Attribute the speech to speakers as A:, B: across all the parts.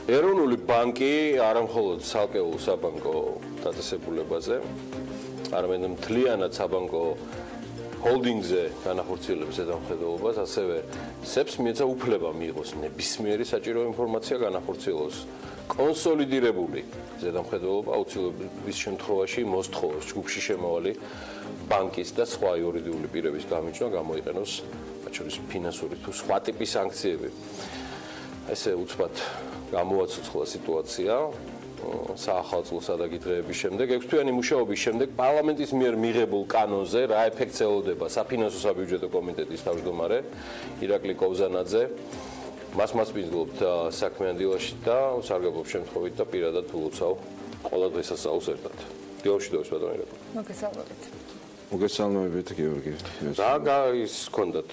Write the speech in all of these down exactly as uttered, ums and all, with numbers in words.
A: ეროვნული ბანკი არა მხოლოდ ცალკეულ საბანკო დაწესებულებაზე, არამედ მთლიანად საბანკო ჰოლდინგზე განახორციელებს ზედამხედველობას, ასევე სეფს მიეცა უფლება მიიღოს ნებისმიერი საჭირო ინფორმაცია განახორციელოს კონსოლიდირებული ზედამხედველობა აუცილებლობის შემთხვევაში მოსთხოვს ჯგუფში შემავალი ბანკის და სხვა იურიდიული პირების გამიჯვნა გამოიყენოს მათ შორის ფინანსური თუ სხვა ტიპის სანქციები. ესე უცბად გამოაცოცხლა სიტუაცია საახალწლო სადაგიდღეების შემდეგ, ექვსთვიანი მუშაობის შემდეგ პარლამენტის მიერ მიღებულ კანონზე რა ეფექტს ელოდება საფინანსო საბიუჯეტო კომიტეტის თავმჯდომარე ირაკლი კოვზანაძე. მას მასპინძლობთ საქმე ანდილაში და სარგებლობს შემთხვევით და პირადად ულოცავ ყველა დღესასწაულს ერთად. დილამშვიდობის ბატონო ირაკლი.
B: მოგესალმებით.
C: მოგესალმებით გიორგი.
A: რა ის გქონდათ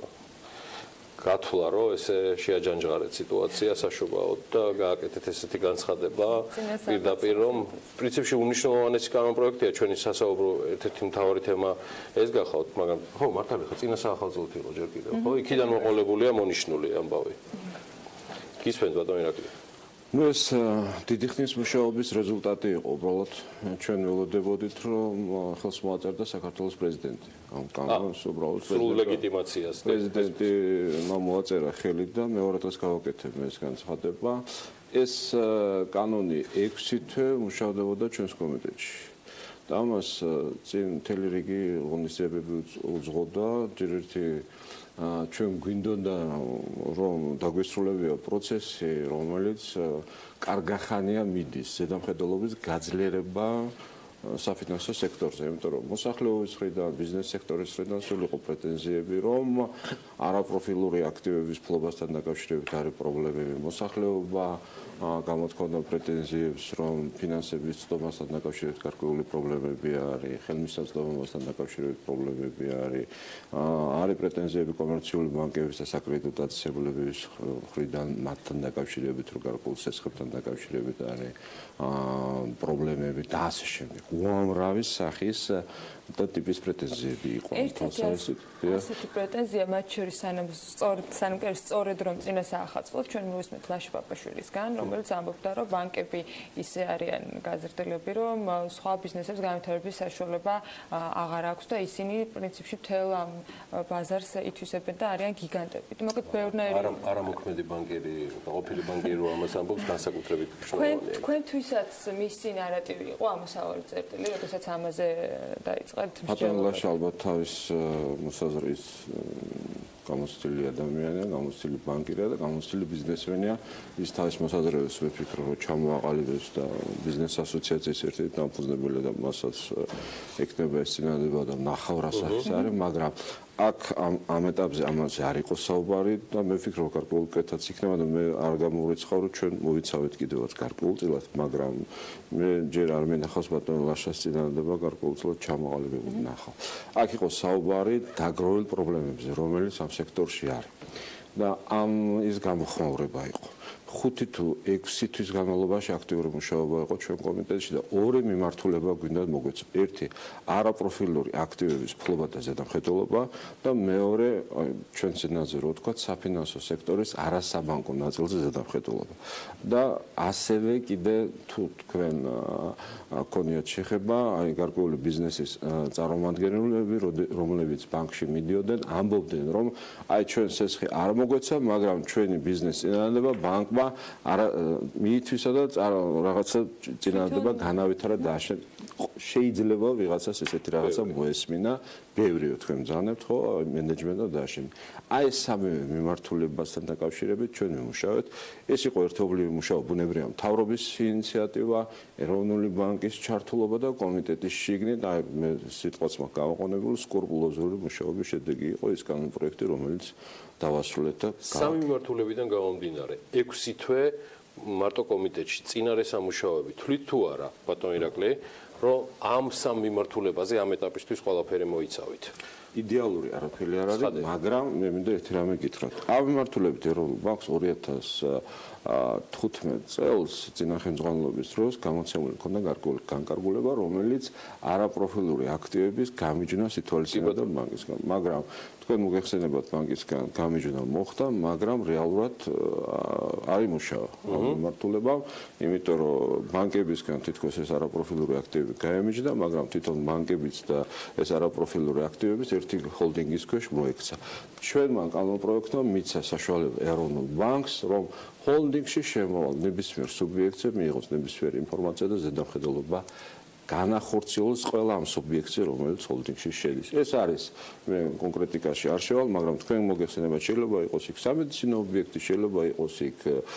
A: გათვლა რომ ესე შეაჯანჯღარეთ სიტუაცია საშობაოდ და გააკეთეთ ესეთი განცხადება პირდაპირ რომ პრინციპში უნიშნულოვანესი კანონპროექტია ჩვენი სასაუბრო ერთ-ერთი მთავარი თემა ეს გახავთ მაგრამ ხო მართალი ხო წინა საახალწლოდ იყო ჯერ კიდევ ხო იქიდან მოყოლებულია მონიშნული ამბავი გისმენთ ბატონო ირაკლი
C: ну ეს დიდი ხნის მუშაობის რეზულტატი იყო უბრალოდ ჩვენ ველოდებოდით რომ ხელს მოაწერდა საქართველოს პრეზიდენტი ამ კანონს უბრალოდ
A: სრულ ლეგიტიმაციას
C: პრეზიდენტი მოაწერა ხელი და მეორე დღეს გავაკეთებ ეს განცხადება ეს კანონი ექვსი თვე მუშავდებოდა ჩვენს კომიტეტში და ამას წინ მთელი რიგი ღონისძიებები უძღოდა ჯერ ერთი ჩვენ გვინდოდა რომ დაგვესრულებია პროცესი რომელიც კარგახანია მიდის ზედამხედველობის გაძლიერება საფინანსო სექტორზე, იმიტომ რომ მოსახლეობის მხრიდან, ბიზნეს სექტორის მხრიდან სულ იყო პრეტენზიები, რომ არაპროფილური აქტივების ფლობასთან დაკავშირებით არის პრობლემები, მოსახლეობა გამოთქონდა პრეტენზიებს, რომ ფინანსების ცდომასთან დაკავშირებით გარკვეული პრობლემები არის, ხელმისაწვდომასთან დაკავშირებით პრობლემები არის, არის პრეტენზიები კომერციული ბანკების და საკრედიტო დაწესებულებების მხრიდან მათთან დაკავშირებით, რომ გარკვეულ სესხებთან დაკავშირებით არის პრობლემები და ასე შემდეგ. უამრავი სახის და ტიპის პრეტენზიები იყო.
B: ასეთი პრეტენზია მათ შორის სანამ სწორედ სანამ კი სწორედ რომ წინა საახალწლოდ ჩვენ მოვისმენთ ლაშა პაპაშვილისგან, რომელიც ამბობდა, რომ ბანკები ისე არიან გაზრდელები, რომ სხვა ბიზნესებს განვითარების საშუალება აღარ აქვს და ისინი პრინციპში მთელ ამ ბაზარს ითვისებენ და არიან გიგანტები. მოკლედ ბევრნაირი
A: არა არა მოქმედი ბანკერი, ყოფილი ბანკერი რომ ამას ამბობს განსაკუთრებით მნიშვნელოვანია.
B: თქვენთვისაც მისი ნარატივი იყო ამოსავალი წერტილი, როდესაც ამაზე დაიწყეთ
C: ბატონო ლაშა ალბათ თავის მოსაზრების გამოცდილი ადამიანია, გამოცდილი ბანკირია და გამოცდილი ბიზნესმენია. ის თავის მოსაზრებას ვფიქრობ, რომ ჩამოაყალიბებს და ბიზნეს ასოციაციის ერთ-ერთი დამფუძნებელია და მასაც ეკნება ეს წინადადება და ნახავრასახის არის, მაგრამ აქ ამ ეტაპზე ამაზე არ იყო საუბარი და მე ვფიქრობ, გარკვეულ კეთაც იქნება და მე არ გამოვიცხავ, რომ ჩვენ მოვიცავეთ კიდევაც გარკვეულწილად, მაგრამ მე ჯერ არ მინახავს ბატონო ლაშას წინადადება გარკვეულწილად ჩამოყალიბებული ნახავ. აქ იყო საუბარი დაგროვილ პრობლემებზე, რომელიც ამ სექტორში არის. და ამ ის გამოხმაურება იყო. ხუთი თუ ექვსი თვის განმავლობაში აქტიური მუშაობა იყო ჩვენ კომიტეტში და ორი მიმართულება გვინდა მოგვეცა. ერთი არაპროფილური აქტივების ფლობა და ზედამხედველობა და მეორე ჩვენ სცენაზე რო ვთქვა საფინანსო სექტორის არასაბანკო ნაწილზე ზედამხედველობა. და ასევე კიდე თუ თქვენ გქონიათ შეხება, აი გარკვეული ბიზნესის წარმომადგენლები, რომლებიც ბანკში მიდიოდნენ, ამბობდნენ, რომ აი ჩვენ სესხი არ მოგვეცა, მაგრამ ჩვენი ბიზნესი წინადადება ბანკმა არა მიითვისა და რაღაცა წინადადება განავითარა და შეიძლება ვიღაცას ესეთი რაღაცა მოესმინა, ბევრიო თქვენ მძანებთ ხო მენეჯმენტი და დააშენი. აი ეს სამივე მიმართულებასთან დაკავშირებით ჩვენ ვიმუშავეთ. ეს იყო ერთობლივი მუშაობა, ბუნებრივია მთავრობის ინიციატივა, ეროვნული ბანკის ჩართულობა და კომიტეტის შიგნით, აი მე სიტყვაც მაქვს გამოყენებული, სკრუპულოზური მუშაობის შედეგი იყო ეს კანონპროექტი, რომელიც დავასრულეთ და
A: სამი მიმართულებიდან გამომდინარე, ექვსი თვე მარტო კომიტეტში წინარე სამუშაოები თვლით თუ არა, ბატონო ირაკლი, რომ ამ სამ მიმართულებაზე ამ ეტაპისთვის ყველაფერი მოიცავით.
C: იდეალური არაფერი არ არის, მაგრამ მე მინდა ერთი რამე გითხრათ. ამ მიმართულებით ეროვნულ ბანკს ორი ათას თხუთმეტ წელს წინა ხელმძღვანელობის დროს გამოცემული ჰქონდა გარკვეული განკარგულება, რომელიც არაპროფილური აქტივების გამიჯვნა სიტუაციებდა ბანკისგან, მაგრამ თქვენ მოგეხსენებათ ბანკისგან გამიჯვნა მოხდა, მაგრამ რეალურად არ იმუშავა მიმართულება, იმიტომ რომ ბანკებისგან თითქოს ეს არაპროფილური აქტივები გაემიჯდა, მაგრამ თვითონ ბანკებიც და ეს არაპროფილური აქტივებიც ერთი ჰოლდინგის ქვეშ მოექცა. ჩვენმა კანონპროექტმა მიცა საშუალება ეროვნულ ბანკს, რომ ჰოლდინგში შემოვალ ნებისმიერ სუბიექტზე მიიღოს ნებისმიერი ინფორმაცია და ზედამხედველობა განახორციელოს ყველა ამ სუბიექტზე, რომელიც ჰოლდინგში შედის. ეს არის მე კონკრეტიკაში არ შევალ, მაგრამ თქვენ მოგეხსენებათ, შეიძლება იყოს იქ სამედიცინო ობიექტი, შეიძლება იყოს იქ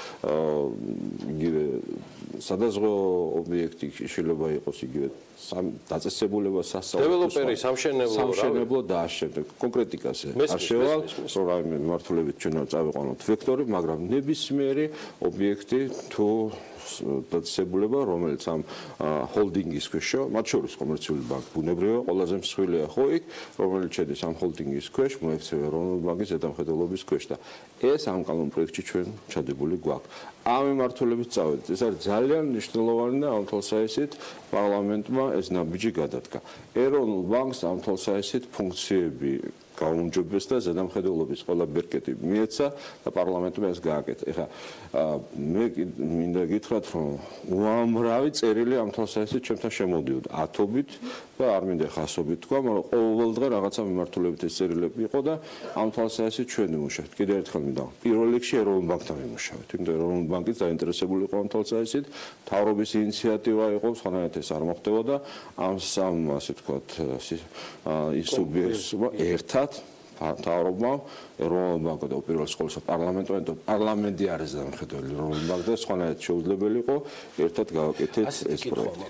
C: იგივე სადაზღვო ობიექტი, შეიძლება იყოს იგივე დაწესებულება სასწავლო
A: დეველოპერი, სამშენებლო,
C: სამშენებლო და ამ შემდეგ კონკრეტიკაზე არ შევალ, რომ რაიმე მიმართულებით ჩვენ არ წავიყვანოთ ვექტორი, მაგრამ ნებისმიერი ობიექტი თუ დაწესებულება, რომელიც ამ ჰოლდინგის ქვეშ, მათ შორის კომერციული ბანკი ბუნებრივია, ყველაზე მსხვილია ხო იქ, რომელიც შედის ამ ჰოლდინგის ქვეშ, მოექცევა ეროვნული ბანკის ზედამხედველობის ქვეშ და ეს ამ კანონპროექტში ჩვენ ჩადებული გვაქვს. ამ მიმართულებით წავედით. ეს არის ძალიან მნიშვნელოვანი და ამ თვალსაზრისით პარლამენტმა ეს ნაბიჯი გადადგა. ეროვნულ ბანკს ამ თვალსაზრისით ფუნქციები გაუმჯობეს და ზედამხედველობის ყველა ბერკეტი მიეცა და პარლამენტმა ეს გააკეთა. ეხლა მე მინდა გითხრათ, რომ უამრავი წერილი ამ თვალსაზრისით ჩემთან შემოდიოდა ათობით და არ მინდა ხასობით თქვა, მაგრამ ყოველდღე რაღაცა მიმართულებით ეს წერილები იყო და ამ თვალსაზრისით ჩვენ ვიმუშავეთ. კიდევ ერთხელ მინდა პირველ რიგში ეროვნულ ბანკთან ვიმუშავეთ. იმიტომ რომ ეროვნული ბანკიც დაინტერესებული იყო ამ თვალსაზრისით, მთავრობის ინიციატივა იყო, სხვანაირად ეს არ მოხდებოდა. ამ სამ ასე ვთქვათ ის სუბიექტს ერთად მთავრობამ ეროვნულ ბანკს და უპირველეს ყოვლისა პარლამენტმა და პარლამენტი არის დამხედველი ეროვნულ ბანკს და სხვანაირად შეუძლებელი იყო ერთად გავაკეთეთ ეს პროექტი.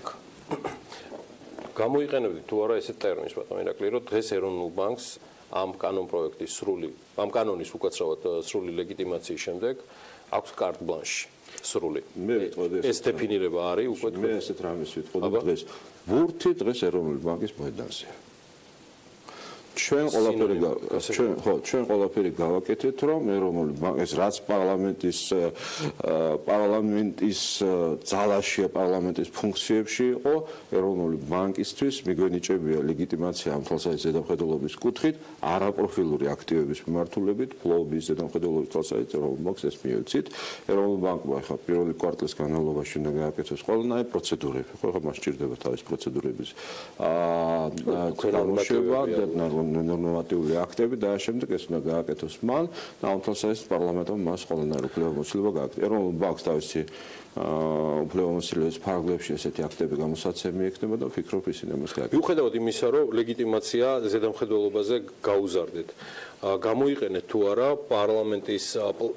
A: გამოიყენებდი თუ არა ესეთ ტერმინს ბატონო ირაკლი, რომ დღეს ეროვნულ ბანკს ამ კანონპროექტის სრული, ამ კანონის უკაცრავად სრული ლეგიტიმაციის შემდეგ აქვს კარტ ბლანში სრული. ეს დეფინირება არის უკვე
C: მე ესეთ რამეს ვიტყოდი დღეს. ბურთი დღეს ეროვნული ბანკის მოედანზეა. ჩვენ ყველაფერი ჩვენ ხო ჩვენ ყველაფერი გავაკეთეთ, რომ ეროვნული ბანკი ეს რაც პარლამენტის პარლამენტის ძალაშია, პარლამენტის ფუნქციებში იყო, ეროვნული ბანკისთვის მიგვენიჭებია ლეგიტიმაცია ამ თვალსაზრისით ზედამხედველობის კუთხით, არაპროფილური აქტივების მიმართულებით, ფლოობის ზედამხედველობის თვალსაზრისით ეროვნულ ბანკს ეს მიეცით. ეროვნულ ბანკმა ხა პირველი კვარტლის განმავლობაში უნდა გააკეთოს ყველანაირი პროცედურები, ხო ხა მას სჭირდება თავის პროცედურების აა გამოშვება და ნორმატიული აქტები და შემდეგ ეს უნდა გააკეთოს მან და ამ თვალსაზრისით პარლამენტმა მას ყველანაირი უფლებამოსილება გააკეთა. ეროვნულ ბანკს თავისი უფლებამოსილების ფარგლებში ესეთი აქტები გამოსაცემი ექნება და ვფიქრობ ისინი მას გააკეთებენ.
A: მიუხედავად იმისა, რომ ლეგიტიმაცია ზედამხედველობაზე გაუზარდეთ, გამოიყენეთ თუ არა პარლამენტის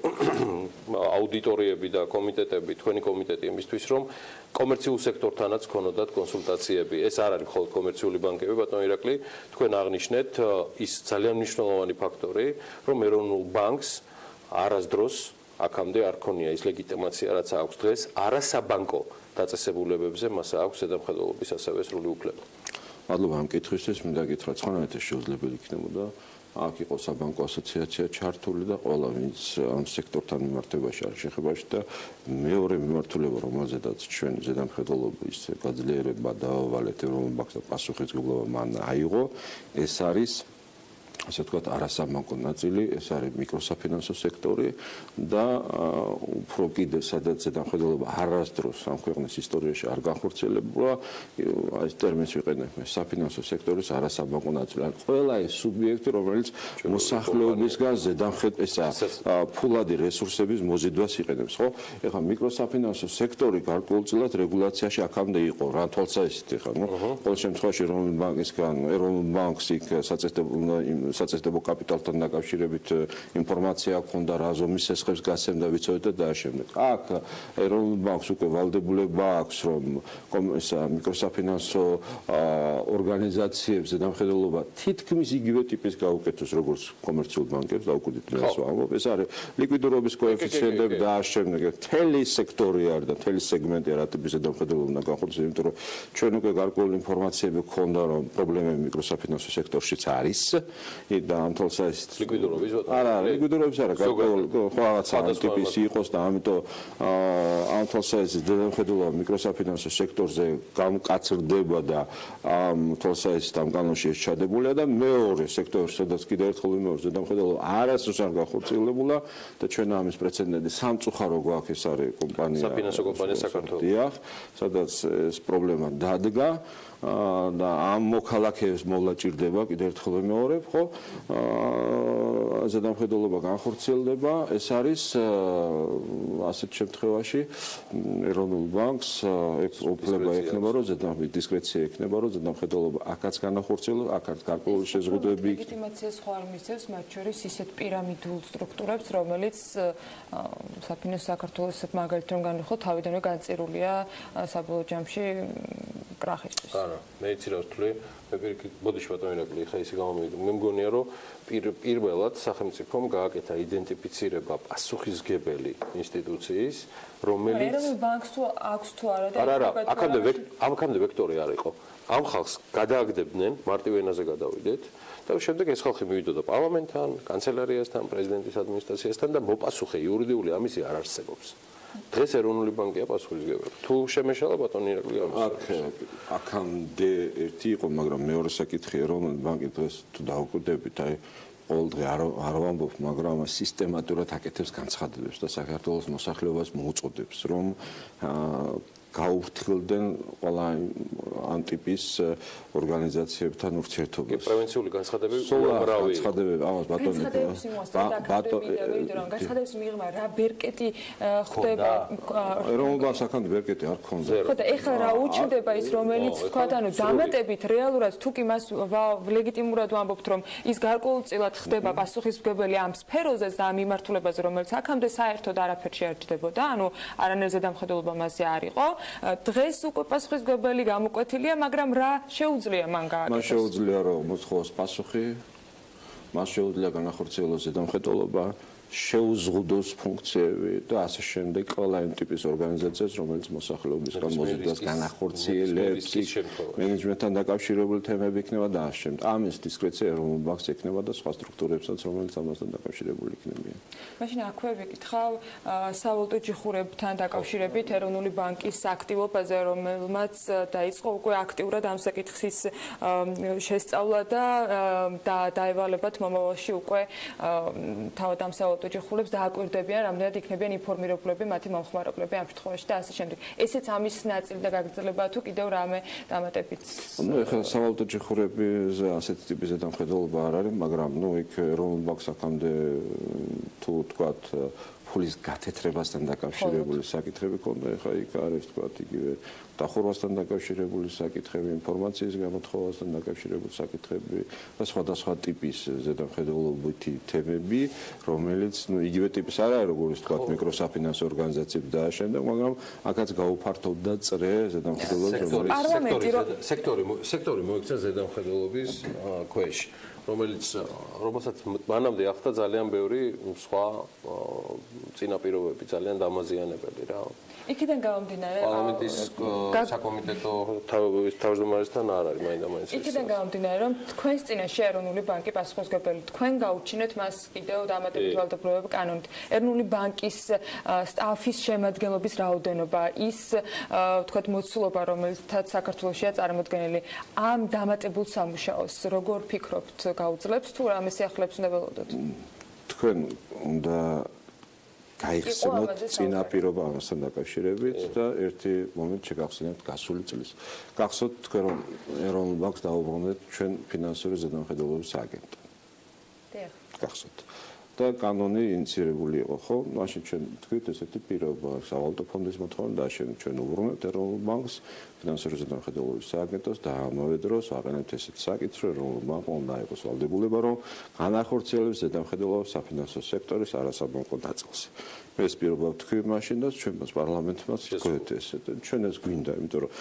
A: აუდიტორიები და კომიტეტები, თქვენი კომიტეტი იმისთვის, რომ კომერციულ სექტორთანაც ქონოდათ კონსულტაციები. ეს არ არის მხოლოდ კომერციული ბანკები, ბატონო ირაკლი, თქვენ აღნიშნეთ ის ძალიან მნიშვნელოვანი ფაქტორი, რომ ეროვნულ ბანკს არასდროს აქამდე არ ქონია ის ლეგიტიმაცია, რაც აქვს დღეს, არასაბანკო დაწესებულებებზე მას აქვს ზედამხედველობის ასევე სრული უფლება.
C: მადლობა ამ კითხვისთვის, მინდა გითხრათ, სხვანაირად ეს შეუძლებელი იქნებოდა. აქ იყო საბანკო ასოციაცია ჩართული და ყველა ვინც ამ სექტორთან მიმართებაში არის შეხებაში და მეორე მიმართულება, რომელზედაც ჩვენ ზედამხედველობის გაძლიერება დავავალეთ ეროვნულ ბანკს და პასუხისმგებლობა მან აიღო, ეს არის ასე ვთქვათ, არასაბანკო ნაწილი, ეს არის მიკროსაფინანსო სექტორი და უფრო კიდე სადაც ზედამხედველობა არასდროს ამ ქვეყნის ისტორიაში არ განხორციელებულა, ეს ტერმინს ვიყენებ მე, საფინანსო სექტორის არასაბანკო ნაწილი. ყველა ეს სუბიექტი, რომელიც მოსახლეობისგან ზედამხედ ესა ფულადი რესურსების მოზიდვას იყენებს, ხო? ეხლა მიკროსაფინანსო სექტორი გარკვეულწილად რეგულაციაში აქამდე იყო, რა თვალსაზრისით ეხლა, ნუ ყოველ შემთხვევაში ეროვნული ბანკისგან, ეროვნულ ბანკს იქ საწესდებო საწესდებო კაპიტალთან დაკავშირებით ინფორმაცია ჰქონდა, რა ზომის სესხებს გასცემდა, ვიცოდეთ და ამავდროულად. აქ ეროვნულ ბანკს უკვე ვალდებულება აქვს, რომ ესა მიკროსაფინანსო ორგანიზაციებს ზედამხედველობა თითქმის იგივე ტიპის გაუკეთოს, როგორც კომერციულ ბანკებს და უკვე დღეს ვამბობ, ეს არის ლიკვიდურობის კოეფიციენტები და ამავდროულად მთელი სექტორი არის და მთელი სეგმენტი რა ტიპის ზედამხედველობა უნდა განხორციელოს, იმიტომ რომ ჩვენ უკვე გარკვეული ინფორმაციები ჰქონდა, რომ პრობლემები მიკროსაფინანსო სექტორშიც არის. და ამ თვალსაზრისით
A: ლიკვიდურობის
C: არა ლიკვიდურობის არა გარკვეული ხო რაღაცა ტიპის იყოს და ამიტომ ამ თვალსაზრისით ზედამხედველობა მიკროსაფინანსო სექტორზე გამკაცრდება და ამ თვალსაზრისით ამ კანონში ეს ჩადებულია და მეორე სექტორი, სადაც კიდევ ერთხელ ვიმეორებ, ზედამხედველობა არასდროს არ განხორციელებულა და ჩვენ ამის პრეცედენტი სამწუხარო გვაქვს, ეს არის კომპანია
A: საფინანსო კომპანია საქართველოს.
C: დიახ, სადაც ეს პრობლემა დადგა და ამ მოქალაქეებს მოვლა ჭირდება, კიდევ ერთხელ ვიმეორებ, ხო? ზედამხედველობა განხორციელდება, ეს არის ასეთ შემთხვევაში ეროვნულ ბანკს უფლება ექნება, რომ ზედამხედველობა დისკრეცია ექნება, რომ ზედამხედველობა აქაც განახორციელოს, აქაც გარკვეული შეზღუდვები იქნება.
B: ლეგიტიმაციას ხო არ მისცემს, მათ შორის ისეთ პირამიდულ სტრუქტურებს, რომელიც საფინანსო საქართველოს მაგალითად რომ განვიხილოთ, თავიდანვე განწირულია საბოლოო ჯამში კრახისთვის.
A: არა, მე იცი რა ვთვლი, მე პირიქით ბოდიში ბატონო ირაკლი, ხა ისე გამომივიდა. მე მგონია, რომ პირველად სახელმწიფომ გააკეთა იდენტიფიცირება პასუხისგებელი ინსტიტუციის, რომელიც
B: ეროვნულ ბანკს თუ აქვს თუ არა და
A: არა, არა, აქამდე აქამდე ვექტორი არ იყო. ამ ხალხს გადააგდებდნენ, მარტივ ენაზე გადავიდეთ და შემდეგ ეს ხალხი მივიდოდა პარლამენტთან, კანცელერიასთან, პრეზიდენტის ადმინისტრაციასთან და მოპასუხე იურიდიული ამისი არ არსებობს. დღეს ეროვნული ბანკია პასუხისმგებელი. თუ შემეშალა ბატონი ირაკლი ამას.
C: აქ აქამდე ერთი იყო, მაგრამ მეორე საკითხი ეროვნული ბანკი დღეს თუ დაუკვირდებით, აი ყოველდღე არ არ ვამბობ, მაგრამ სისტემატურად აკეთებს განცხადებებს და საქართველოს მოსახლეობას მოუწოდებს, რომ გაუფრთხილდნენ ყველა ამ ტიპის ორგანიზაციებთან ურთიერთობას.
A: პრევენციული განცხადებები უამრავი.
C: განცხადებები, ამას ბატონი
B: განცხადებს მიიღმა რა ბერკეტი ხდება.
C: ეროვნულ ბანკს აქამდე ბერკეტი არ ქონდა.
B: ხო და ეხლა რა უჩნდება ის, რომელიც თქვა, ანუ დამატებით რეალურად თუ კი მას ლეგიტიმურად ვამბობთ, რომ ის გარკვეულწილად ხდება პასუხისმგებელი ამ სფეროზე და ამ მიმართულებაზე, რომელიც აქამდე საერთოდ არაფერში არ ჩნდებოდა, ანუ არანაირ ზედამხედველობა მასზე არ იყო. დღეს უკვე პასუხისმგებელი გამოკვეთილია, მაგრამ რა შეუძლია მან გააკეთოს?
C: მან შეუძლია რომ მოსხოვოს პასუხი, მას შეუძლია განახორციელოს ზედამხედველობა, შეუზღუდოს ფუნქციები და ასე შემდეგ ყველა იმ ტიპის ორგანიზაციას, რომელიც მოსახლეობისგან მოზიდვას განახორციელებს, მენეჯმენტთან დაკავშირებული თემები იქნება და ასე შემდეგ. ამის დისკრეცია ეროვნულ ბანკს ექნება და სხვა სტრუქტურებსაც, რომელიც ამასთან დაკავშირებული იქნებიან.
B: მაშინ აქვე ვიკითხავ სავალუტო ჯიხურებთან დაკავშირებით ეროვნული ბანკის აქტივობაზე, რომელმაც დაიწყო უკვე აქტიურად ამ საკითხის შესწავლა და დაევალებათ მომავალში უკვე თავად ამ სავალუტო ჯიხურებს დააკვირდებიან, რამდენად იქნებიან ინფორმირებულები მათი მომხმარებლები ამ შემთხვევაში და ასე შემდეგ. ესეც ამის ნაწილი და გაგრძელებაა თუ კიდევ რამე დამატებით?
C: ნუ ეხლა სავალუტო ჯიხურებზე ასეთი ტიპის ზედამხედველობა არ არის, მაგრამ ნუ იქ ეროვნულ ბანკს აქამდე თუ თქვათ ფულის გათეთრებასთან დაკავშირებული საკითხები ქონდა, ეხლა იქ არის თქვათ იგივე დახურვასთან დაკავშირებული საკითხები, ინფორმაციის გამოთხოვასთან დაკავშირებული საკითხები და სხვადასხვა ტიპის ზედამხედველობითი თემები, რომელიც ნუ იგივე ტიპის არ არის, როგორც თქვათ მიკროსაფინანსო ორგანიზაციები და შემდეგ, მაგრამ აქაც გაუფართოვდა წრე ზედამხედველობის
A: სექტორი სექტორი სექტორი მოიქცა ზედამხედველობის ქვეშ. რომელიც რომელსაც მანამდე ახდა ძალიან ბევრი სხვა წინაპირობები, ძალიან დამაზიანებელი რა.
B: იქიდან გამომდინარე,
A: პარლამენტის საკომიტეტო თავმჯდომარესთან არ არის მაინდა-მაინც.
B: იქიდან გამომდინარე, რომ თქვენს წინაშე ეროვნული ბანკი პასუხისმგებელი, თქვენ გაუჩინეთ მას კიდევ დამატებით ვალდებულებები კანონით. ეროვნული ბანკის სტაფის შემადგენლობის რაოდენობა, ის თქვათ მოცულობა, რომელთაც საქართველოშია წარმოდგენილი, ამ დამატებულ სამუშაოს როგორ ფიქრობთ გაუძლებს თუ რამე სიახლეებს უნდა ველოდოთ?
C: თქვენ უნდა გაიხსენოთ წინაპირობა ამასთან დაკავშირებით და ერთი მომენტ შეგახსენებთ გასული წლის. გახსოვთ თქვენ რომ ეროვნულ ბანკს დაუბრუნდეთ ჩვენ ფინანსური ზედამხედველობის სააგენტო.
B: დიახ.
C: გახსოვთ. და კანონი ინიციირებული იყო, ხო? მაშინ ჩვენ თქვით ესეთი პირობა, სავალუტო ფონდის მოთხოვნა და ჩვენ ჩვენ უბრუნებთ ეროვნულ ბანკს ფინანსური ზედამხედველობის სააგენტოს და ამავე დროს ვაყენებთ ესეთ საკითხს, რომ ეროვნულ ბანკმა უნდა იყოს ვალდებულება, რომ განახორციელებს ზედამხედველობის საფინანსო სექტორის არასაბანკო ნაწილს. მე ეს პირობა ვთქვი მაშინ და ჩვენს პარლამენტმაც თქვით ესეთ. ჩვენ ეს გვინდა, იმიტომ რომ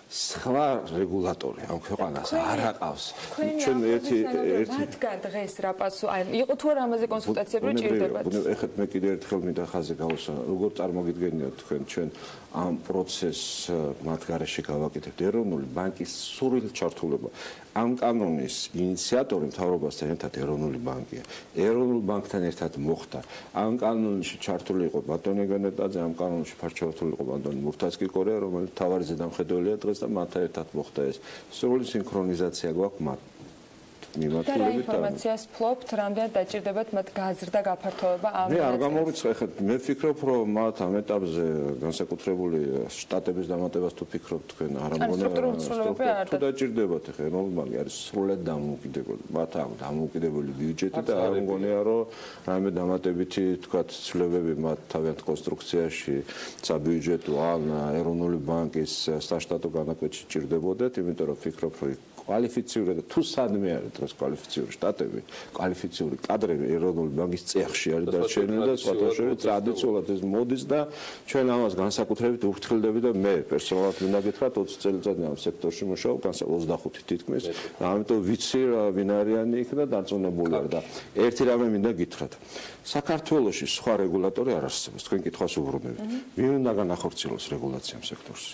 C: სხვა რეგულატორი ამ ქვეყანას არ აყავს.
B: ჩვენ ერთი ერთი მათგან დღეს რა პასუხი აი იყო თუ არა ამაზე კონსულტაციები რომ ჭირდებათ.
C: ეხლა მე კიდე ერთხელ მინდა ხაზი გავუსვა. როგორ წარმოგიდგენიათ თქვენ ჩვენ ამ პროცესს მათ გარეშე გავაკეთებთ ეროვნული ბანკის სრული ჩართულობა. ამ კანონის ინიციატორი მთავრობასთან ერთად ეროვნული ბანკია. ეროვნულ ბანკთან ერთად მოხდა. ამ კანონში ჩართული იყო ბატონი გენეტაძე, ამ კანონში ჩართული იყო ბატონი მურთაზ კიკორია, რომელიც თავარი ზედამხედველია დღეს და მათთან ერთად მოხდა ეს. სრული სინქრონიზაცია გვაქვს მათ მიმართულებით.
B: და რა ინფორმაციას ფლობთ, რამდენად დაჭირდებათ მათ გაზრდა გაფართოება ამ
C: მე არ გამომიწყე ხეთ, მე ვფიქრობ, რომ მათ ამ ეტაპზე განსაკუთრებული შტატების დამატებას თუ ფიქრობთ თქვენ, არ ამგონია თუ დაჭირდებათ ხე, ეროვნული ბანკი არის სრულად დამოუკიდებელი. მათ აქვს დამოუკიდებელი ბიუჯეტი და არ ამგონია, რომ რაიმე დამატებითი თქვა ცვლილებები მათ თავიანთ კონსტრუქციაში, საბიუჯეტო ან ეროვნული ბანკის საშტატო განაკვეთში ჭირდებოდათ, იმიტომ რომ ვფიქრობ, რომ კვალიფიციური და თუ სადმე არის დღეს კვალიფიციური შტატები, კვალიფიციური კადრები ეროვნული ბანკის წეხში არის დარჩენილი და სხვადასხვა ტრადიციულად ეს მოდის და ჩვენ ამას განსაკუთრებით ვფრთხილდები და მე პერსონალურად მინდა გითხრათ ოცი წელიწადი ამ სექტორში მუშაობ, ოცდახუთი თითქმის და ამიტომ ვიცი რა ვინ არიანი იქ და დარწმუნებული ვარ და ერთი რამე მინდა გითხრათ. საქართველოში სხვა რეგულატორი არ არსებობს, თქვენ კითხვას უბრუნებით. ვინ უნდა განახორციელოს რეგულაცია ამ სექტორში?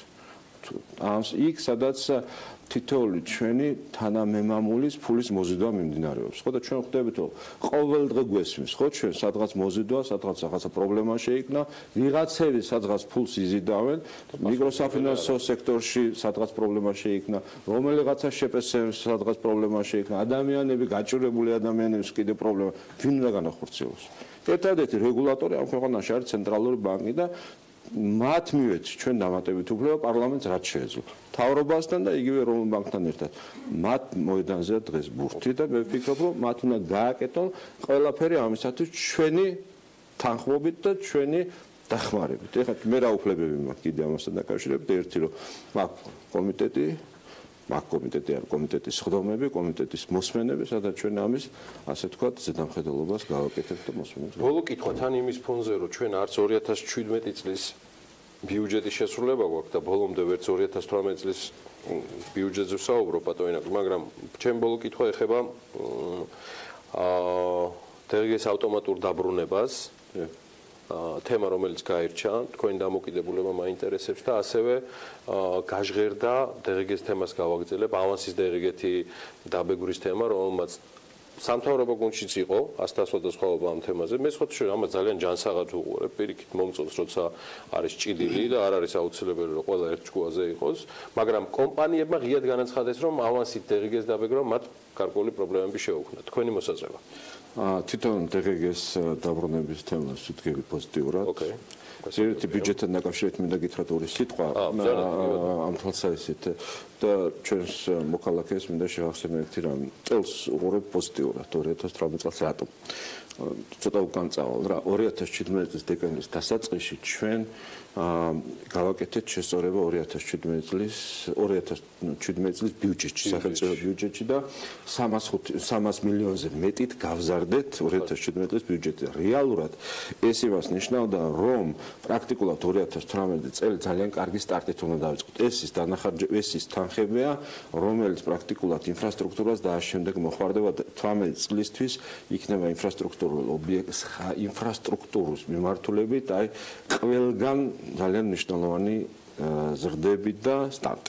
C: ამ იქ სადაც თითოეული ჩვენი თანამემამულის ფულის მოზიდვა მიმდინარეობს. ხო და ჩვენ ხვდებით, რომ ყოველდღე გვესმის, ხო, ჩვენ სადღაც მოზიდვა, სადღაც რაღაცა პრობლემა შეიქმნა, ვიღაცები სადღაც ფულს იზიდავენ, მიკროსაფინანსო სექტორში სადღაც პრობლემა შეიქმნა, რომელიღაცა შეპესებს სადღაც პრობლემა შეიქმნა, ადამიანები, გაჭირებული ადამიანების კიდე პრობლემა, ვინ უნდა განახორციელოს? ერთადერთი რეგულატორი ამ ქვეყანაში არის ცენტრალური ბანკი და მათ მივეც ჩვენ დამატებით უფლება პარლამენტს რაც შეეძლო. თავრობასთან და იგივე ეროვნულ ბანკთან ერთად. მათ მოედანზეა დღეს ბურთი და მე ვფიქრობ, რომ მათ უნდა გააკეთონ ყველაფერი ამისათვის ჩვენი თანხმობით და ჩვენი დახმარებით. ეხლა მე რა უფლებები მაქვს კიდე ამასთან დაკავშირებით? ერთი რომ მაქვს კომიტეტი, მაქვს კომიტეტი არ კომიტეტის ხდომები, კომიტეტის მოსმენები, სადაც ჩვენ ამის ასე ვთქვათ ზედამხედველობას გავაკეთებთ და მოსმენებს.
A: ბოლო კითხვა თან იმის ფონზე, რომ ჩვენ არც ორი ათას შვიდმეტი წლის ბიუჯეტის შესრულება გვაქვს და ბოლომდე ვერც ორი ათას თვრამეტი წლის ბიუჯეტზე ვსაუბრობ ბატონინაკ, მაგრამ ჩემ ბოლო კითხვა ეხება აა დერგეს ავტომატურ დაბრუნებას. თემა რომელიც გაირჩა, თქვენი დამოკიდებულება მაინტერესებს და ასევე გაჟღერდა დერგეს თემას გავაგრძელებ, ავანსის დერგეთი დაბეგვრის თემა, რომელმაც სამთავრობო გუნდშიც იყო, ასდასვა და სხვაობა ამ თემაზე. მე სხვა შეიძლება ამას ძალიან ჯანსაღად უყურებ, პირიქით მომწონს, როცა არის ჭიდილი და არ არის აუცილებელი რომ ყველა ერთ ჯგუაზე იყოს, მაგრამ კომპანიებმა ღიად განაცხადეს, რომ ავანსით დერგეს დაბეგრვა მათ გარკვეული პრობლემები შეუქმნა. თქვენი მოსაზრება?
C: თვითონ დერგეს დაბრუნების თემას ვდგები პოზიტიურად.
A: ოკეი.
C: ერთი ბიუჯეტთან დაკავშირებით მინდა გითხრათ ორი სიტყვა ამ თვალსაზრისით და ჩვენს მოქალაქეს მინდა შევახსენო ერთი რამ. წელს უყურებ პოზიტიურად ორი ათას თვრამეტი წელს რატომ? ცოტა უკან წავალ რა ორი ათას შვიდმეტი წლის დეკემბრის დასაწყისში ჩვენ გავაკეთეთ შესწორება ორი ათას შვიდმეტი წლის ორი ათას შვიდმეტი წლის ბიუჯეტში, სახელმწიფო ბიუჯეტში და სამას მილიონზე მეტით გავზარდეთ ორი ათას შვიდმეტი წლის ბიუჯეტი. რეალურად ეს იმას ნიშნავდა, რომ პრაქტიკულად ორი ათას თვრამეტი წელი ძალიან კარგი სტარტით უნდა დავიწყოთ. ეს ის დანახარჯები, ეს ის თანხებია, რომელიც პრაქტიკულად ინფრასტრუქტურას და შემდეგ მოხმარდება თვრამეტი წლისთვის იქნება ინფრასტრუქტურული ობიექტს ინფრასტრუქტურის მიმართულებით, აი ყველგან ძალიან მნიშვნელოვანი ზრდები და სტარტი.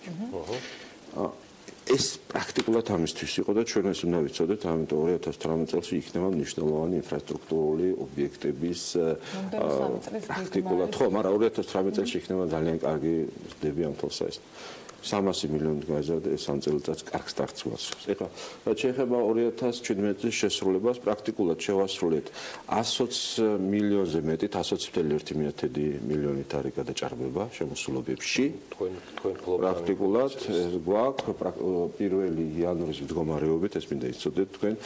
C: ეს პრაქტიკულად ამისთვის იყო და ჩვენ ეს უნდა ვიცოდეთ, ამიტომ ორი ათას თვრამეტი წელს იქნება მნიშვნელოვანი ინფრასტრუქტურული ობიექტების პრაქტიკულად, ხო, მაგრამ ორი ათას თვრამეტი წელს იქნება ძალიან კარგი ზრდები ამ თვალსაზრისით. სამასი მილიონი გაიზარდა ეს ამ წელიწადს კარგ სტარტს უასრულებს. ეხლა რაც შეეხება ორი ათას შვიდმეტი წლის შესრულებას, პრაქტიკულად შევასრულეთ ასოცი მილიონზე მეტით, ასოცი კoma ერთი მილიონით არის გადაჭარბება შემოსულობებში.
A: თქვენ თქვენ
C: პრაქტიკულად ეს გვაქვს პირველი იანვრის მდგომარეობით, ეს მინდა იცოდეთ თქვენ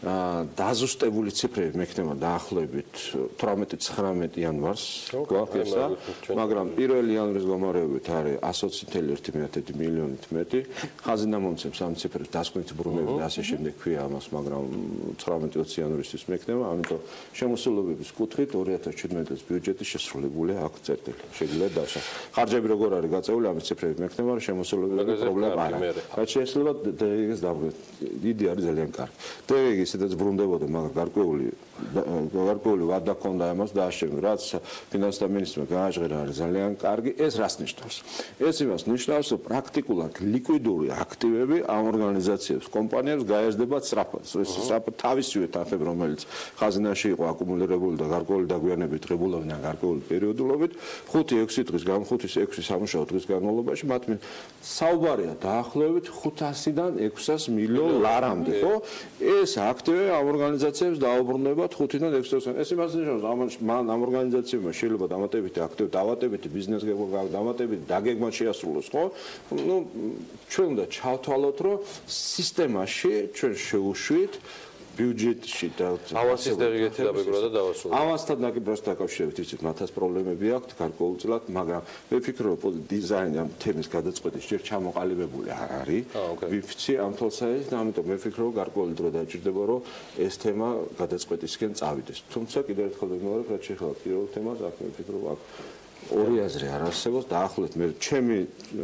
C: დაზუსტებული ციფრები მექნება დაახლოებით თვრამეტი ცხრამეტი იანვარს გვაქვს ესა, მაგრამ პირველი იანვრის გამარჯვებით არის εκατი ოცი წუთი ერთი მილიონით მეტი. ხაზინა მომცემს ამ ციფრებს დასკვნითი ბრუნვები და ასე შემდეგ ქვია ამას, მაგრამ თვრამეტი ოცი იანვრისთვის მექნება, ამიტომ შემოსავლების კუთხით ორი ათას შვიდმეტი წლის ბიუჯეტი შესრულებულია აქ წერტილი. შეგვიძლია დავსახ. ხარჯები როგორ არის გაწეული, ამის ციფრები მექნება, შემოსავლების პრობლემა არ არის. რაც შეიძლება დეგის დაბრუნებით. დიდი არის ძალიან კარგი. დეგი ისედაც ბრუნდებოდა, მაგრამ გარკვეული გარკვეული ვადა ჰქონდა ამას დააშენო, რაც ფინანსთა მინისტრმა გააჟღერა არის ძალიან კარგი. ეს რას ნიშნავს? ეს იმას ნიშნავს, რომ პრაქტიკულად ლიკვიდური აქტივები ამ ორგანიზაციებს, კომპანიებს გაეზრდება სწრაფად. ეს სწრაფად თავისივე თანხები, რომელიც ხაზინაში იყო აკუმულირებული და გარკვეული დაგვიანებით ღებულობდნენ გარკვეული პერიოდულობით, ხუთი ექვსი დღის გან ხუთის ექვსი სამუშაო დღის განმავლობაში მათ საუბარია დაახლოებით ხუთასიდან ექვსას მილიონ ლარამდე, ხო? ეს აქტივები ამ ორგანიზაციებს დაუბრუნდებათ ხუთიდან ექვსი წუთში. ეს იმას ნიშნავს, მან ამ ორგანიზაციებმა შეიძლება დამატებითი აქტივები, დამატებითი ბიზნეს გეგმა, დამატებითი დაგეგმა შეასრულოს, ხო? ნუ ჩვენ უნდა ჩავთვალოთ, რომ სისტემაში ჩვენ შევუშვით ბიუჯეტში და
A: ავანსის დეგეთი დაბეგრა და დავასრულოთ.
C: ავანსთან ნაკიბრას დაკავშირებით იცით, მათაც პრობლემები აქვს გარკვეულწილად, მაგრამ მე ვფიქრობ, რომ დიზაინი ამ თემის გადაწყვეტის ჯერ ჩამოყალიბებული არ არის. ვიფცი ამ თვალსაზრისით, ამიტომ მე ვფიქრობ, რომ გარკვეული დრო დაჭირდება, რომ ეს თემა გადაწყვეტისკენ წავიდეს. თუმცა კიდევ ერთხელ ვიმეორებ, რაც შეეხება პირველ თემას, აქ მე ვფიქრობ, აქ ორი აზრი არ არსებობს, დაახლოებით მე ჩემი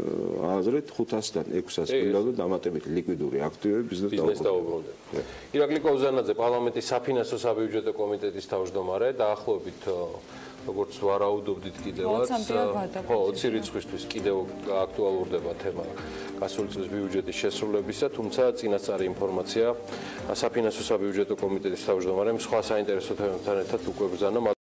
C: აზრით ხუთასიდან ექვსას მილიონი დამატებით ლიკვიდური აქტივები ბიზნეს
A: დაუბრუნდება. ირაკლი კოვზანაძე, პარლამენტის საფინანსო საბიუჯეტო კომიტეტის თავმჯდომარე, დაახლოებით როგორც ვარაუდობდით კიდევაც, ხო, ოცი რიცხვისთვის კიდევ აქტუალურდება თემა გასული წლის ბიუჯეტის შესრულებისა, თუმცა წინასწარი ინფორმაცია საფინანსო საბიუჯეტო კომიტეტის თავმჯდომარემ სხვა საინტერესო თემებთან ერთად უკვე ბრძანა.